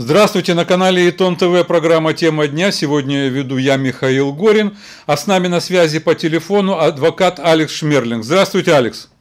Здравствуйте, на канале Итон ТВ программа «Тема дня». Сегодня веду я, Михаил Горин, а с нами на связи по телефону адвокат Алекс Шмерлинг. Здравствуйте, Алекс.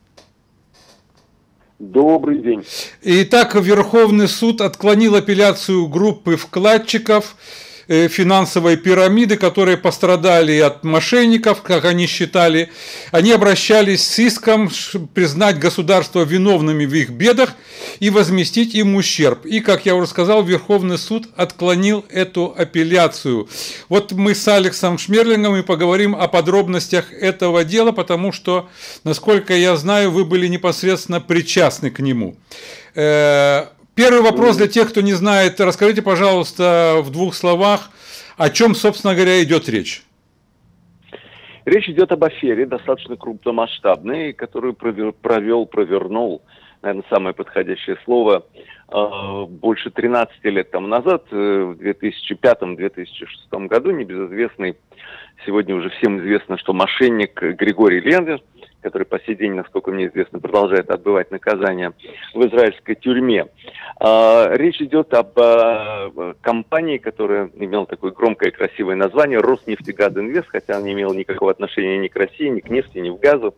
Добрый день. Итак, Верховный суд отклонил апелляцию группы вкладчиков финансовой пирамиды, которые пострадали от мошенников, как они считали. Они обращались с иском признать государство виновными в их бедах и возместить им ущерб. И, как я уже сказал, Верховный суд отклонил эту апелляцию. Вот мы с Алексом Шмерлингом и поговорим о подробностях этого дела, потому что, насколько я знаю, вы были непосредственно причастны к нему. Первый вопрос для тех, кто не знает. Расскажите, пожалуйста, в двух словах, о чем, собственно говоря, идет речь. Речь идет об афере, достаточно крупномасштабной, которую провернул, наверное, самое подходящее слово, больше 13 лет тому назад, в 2005-2006 году, небезызвестный, сегодня уже всем известно, что мошенник Григорий Леннер, который по сей день, насколько мне известно, продолжает отбывать наказание в израильской тюрьме. Речь идет об компании, которая имела такое громкое и красивое название «Роснефтегазинвест», хотя она не имела никакого отношения ни к России, ни к нефти, ни к газу.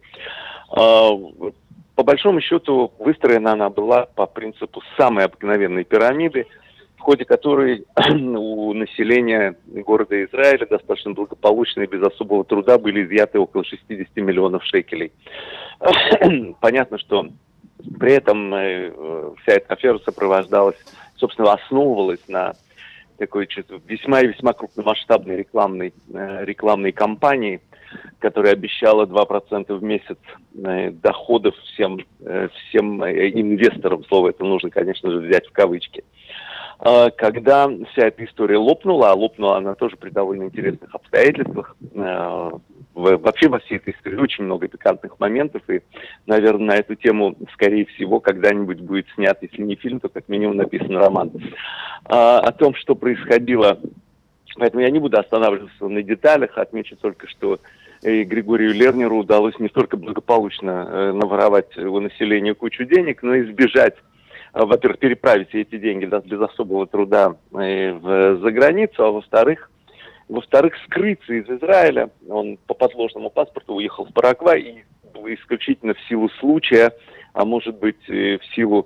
По большому счету, выстроена она была по принципу самой обыкновенной пирамиды, в ходе которой у населения города Израиля достаточно благополучно и без особого труда были изъяты около 60 миллионов шекелей. Понятно, что при этом вся эта афера сопровождалась, собственно, основывалась на такой весьма и весьма крупномасштабной рекламной кампании, которая обещала 2% в месяц доходов всем инвесторам. Слово это нужно, конечно же, взять в кавычки. Когда вся эта история лопнула, а лопнула она тоже при довольно интересных обстоятельствах, вообще во всей этой истории очень много пикантных моментов, и, наверное, на эту тему, скорее всего, когда-нибудь будет снят, если не фильм, то как минимум написан роман. О том, что происходило, поэтому я не буду останавливаться на деталях, отмечу только, что Григорию Леннеру удалось не только благополучно наворовать у населения кучу денег, но и избежать, во-первых, переправить все эти деньги без особого труда за границу, а во-вторых, скрыться из Израиля. Он по подложному паспорту уехал в Парагвай и исключительно в силу случая, а может быть в силу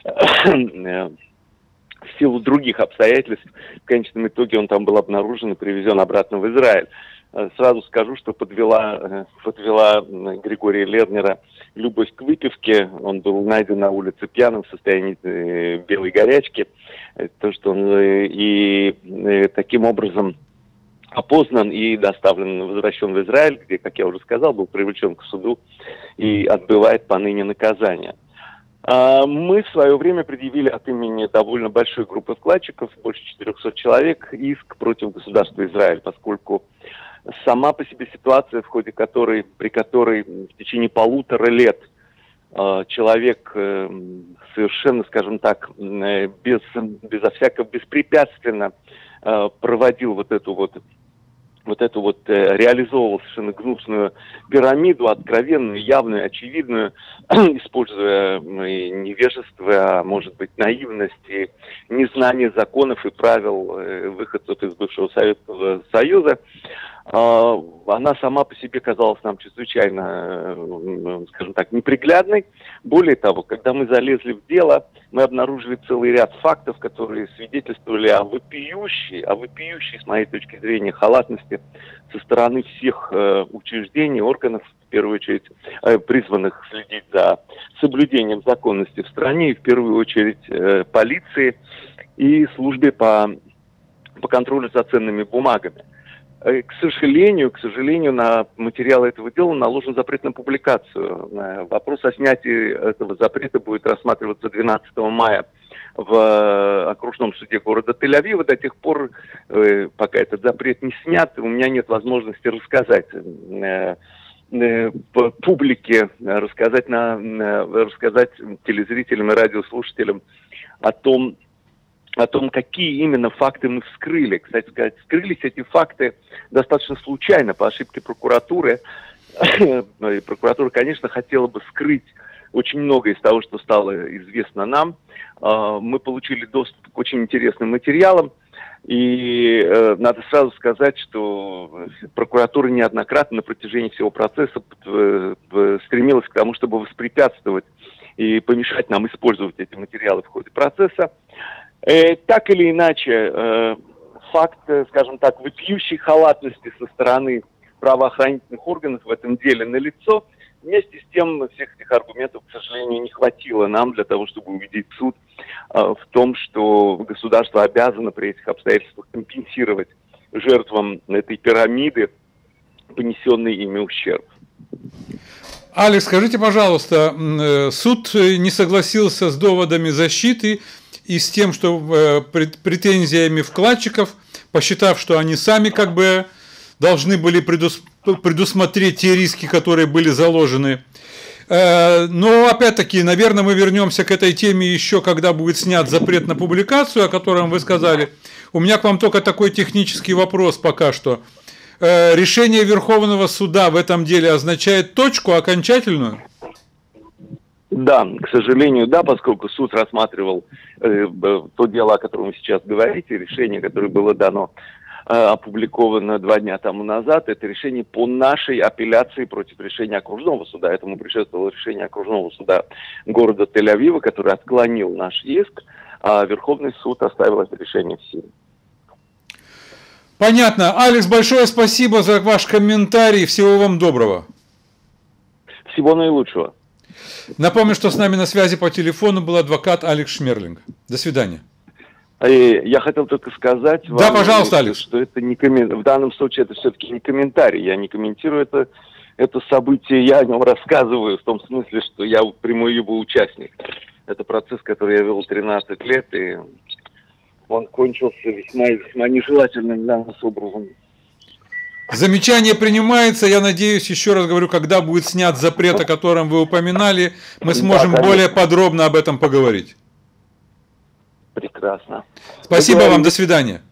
других обстоятельств. В конечном итоге он там был обнаружен и привезен обратно в Израиль. Сразу скажу, что подвела Григория Леннера любовь к выпивке. Он был найден на улице пьяным в состоянии белой горячки. То, что он и таким образом опознан и возвращен в Израиль, где, как я уже сказал, был привлечен к суду и отбывает поныне наказание. Мы в свое время предъявили от имени довольно большой группы вкладчиков, больше 400 человек, иск против государства Израиль, поскольку сама по себе ситуация, при которой в течение 1,5 лет человек совершенно, скажем так, беспрепятственно проводил реализовывал совершенно гнусную пирамиду, откровенную, явную, очевидную, используя невежество, а может быть наивность и незнание законов и правил выходцев из бывшего Советского Союза. Она сама по себе казалась нам чрезвычайно, скажем так, неприглядной. Более того, когда мы залезли в дело, мы обнаружили целый ряд фактов, которые свидетельствовали о вопиющей, с моей точки зрения, халатности со стороны всех учреждений, органов, в первую очередь, призванных следить за соблюдением законности в стране, и в первую очередь полиции и службе по контролю за ценными бумагами. К сожалению, на материалы этого дела наложен запрет на публикацию. Вопрос о снятии этого запрета будет рассматриваться 12 мая в окружном суде города Тель-Авива. До тех пор, пока этот запрет не снят, у меня нет возможности рассказать публике, рассказать телезрителям и радиослушателям о том, какие именно факты мы вскрыли. Кстати сказать, вскрылись эти факты достаточно случайно, по ошибке прокуратуры. Прокуратура, конечно, хотела бы скрыть очень многое из того, что стало известно нам. Мы получили доступ к очень интересным материалам. И надо сразу сказать, что прокуратура неоднократно на протяжении всего процесса стремилась к тому, чтобы воспрепятствовать и помешать нам использовать эти материалы в ходе процесса. Так или иначе, факт, скажем так, вопиющей халатности со стороны правоохранительных органов в этом деле налицо. Вместе с тем, всех этих аргументов, к сожалению, не хватило нам для того, чтобы убедить суд в том, что государство обязано при этих обстоятельствах компенсировать жертвам этой пирамиды понесенный ими ущерб. Алекс, скажите, пожалуйста, суд не согласился с доводами защиты и с тем, что претензиями вкладчиков, посчитав, что они сами как бы должны были предусмотреть те риски, которые были заложены. Но, опять-таки, наверное, мы вернемся к этой теме еще, когда будет снят запрет на публикацию, о котором вы сказали. У меня к вам только такой технический вопрос пока что. Решение Верховного суда в этом деле означает точку окончательную? Да, к сожалению, да, поскольку суд рассматривал то дело, о котором вы сейчас говорите, решение, которое было дано, опубликовано 2 дня тому назад, это решение по нашей апелляции против решения окружного суда. Этому предшествовало решение окружного суда города Тель-Авива, который отклонил наш иск, а Верховный суд оставил это решение в силе. Понятно. Алекс, большое спасибо за ваш комментарий. Всего вам доброго. Всего наилучшего. Напомню, что с нами на связи по телефону был адвокат Алекс Шмерлинг. До свидания. Я хотел только сказать вам, да, пожалуйста, Алекс, что это не в данном случае это все-таки не комментарий. Я не комментирую это событие, я о нем рассказываю в том смысле, что я прямой его участник. Это процесс, который я вел 13 лет, и он кончился весьма и весьма нежелательным для нас образом. Замечание принимается. Я надеюсь, еще раз говорю, когда будет снят запрет, о котором вы упоминали, мы сможем более подробно об этом поговорить. Прекрасно. Спасибо вам, до свидания.